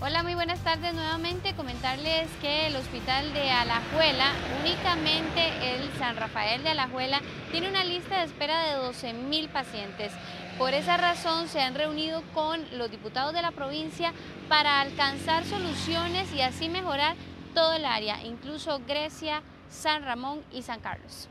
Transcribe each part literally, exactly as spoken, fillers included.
Hola, muy buenas tardes nuevamente. Comentarles que el hospital de Alajuela, únicamente el San Rafael de Alajuela, tiene una lista de espera de doce mil pacientes. Por esa razón se han reunido con los diputados de la provincia para alcanzar soluciones y así mejorar todo el área, incluso Grecia, San Ramón y San Carlos.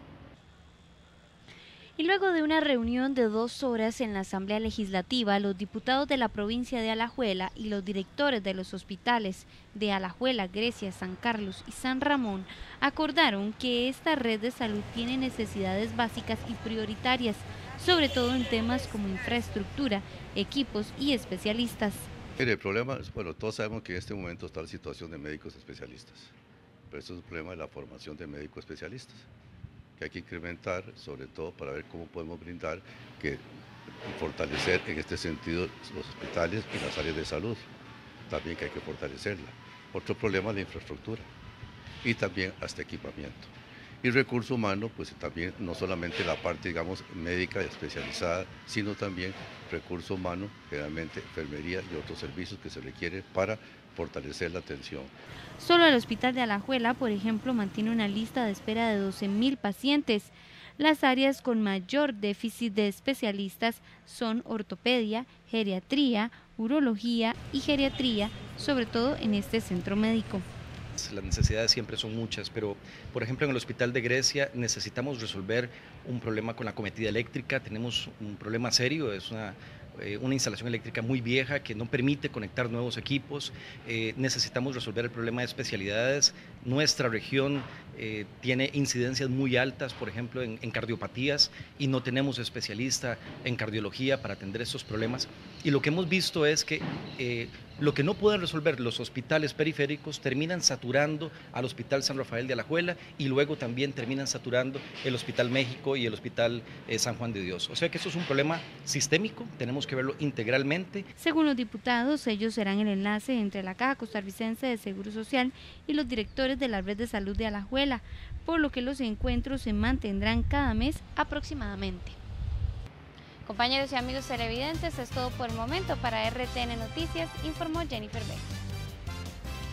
Y luego de una reunión de dos horas en la Asamblea Legislativa, los diputados de la provincia de Alajuela y los directores de los hospitales de Alajuela, Grecia, San Carlos y San Ramón acordaron que esta red de salud tiene necesidades básicas y prioritarias, sobre todo en temas como infraestructura, equipos y especialistas. Mire, el problema, es, bueno, todos sabemos que en este momento está la situación de médicos especialistas, pero eso es un problema de la formación de médicos especialistas, que hay que incrementar, sobre todo para ver cómo podemos brindar, que fortalecer en este sentido los hospitales y las áreas de salud, también que hay que fortalecerla. Otro problema es la infraestructura y también hasta equipamiento. Y recurso humano, pues también no solamente la parte, digamos, médica especializada, sino también recurso humano, generalmente enfermería y otros servicios que se requieren para fortalecer la atención. Solo el hospital de Alajuela, por ejemplo, mantiene una lista de espera de doce mil pacientes. Las áreas con mayor déficit de especialistas son ortopedia, geriatría, urología y geriatría, sobre todo en este centro médico. Las necesidades siempre son muchas, pero por ejemplo en el hospital de Grecia necesitamos resolver un problema con la cometida eléctrica, tenemos un problema serio, es una, eh, una instalación eléctrica muy vieja que no permite conectar nuevos equipos, eh, necesitamos resolver el problema de especialidades, nuestra región eh, tiene incidencias muy altas, por ejemplo en, en cardiopatías y no tenemos especialista en cardiología para atender estos problemas y lo que hemos visto es que eh, lo que no pueden resolver los hospitales periféricos terminan saturando al Hospital San Rafael de Alajuela y luego también terminan saturando el Hospital México y el Hospital eh, San Juan de Dios. O sea que esto es un problema sistémico, tenemos que verlo integralmente. Según los diputados, ellos serán el enlace entre la Caja Costarricense de Seguro Social y los directores de la Red de Salud de Alajuela, por lo que los encuentros se mantendrán cada mes aproximadamente. Compañeros y amigos televidentes, es todo por el momento. Para R T N Noticias, informó Jennifer B.